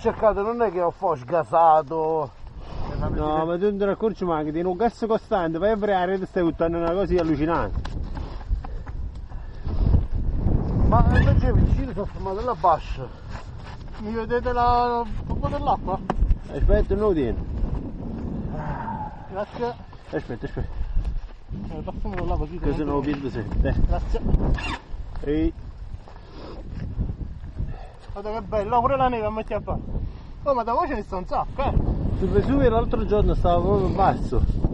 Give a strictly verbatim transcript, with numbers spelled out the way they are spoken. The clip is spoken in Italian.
cercato, non è che ho fo sgasato. No, ma tu non te ne accorgi mai, che tieni un gas costante, vai a vreare e ti stai buttando una cosa allucinante. Ma invece vicino sono fermato là basso. Mi vedete la pompa dell'acqua? Aspetta, non lo tieni. Grazie. Aspetta, aspetta. Eh, passamelo là così. Che se no lo perdo sempre. Grazie. Ehi. Guarda che bello, pure la neve a mettere a fare. Oh, ma da voi ce ne sta un sacco, eh? Sul Vesuvio l'altro giorno stava proprio basso.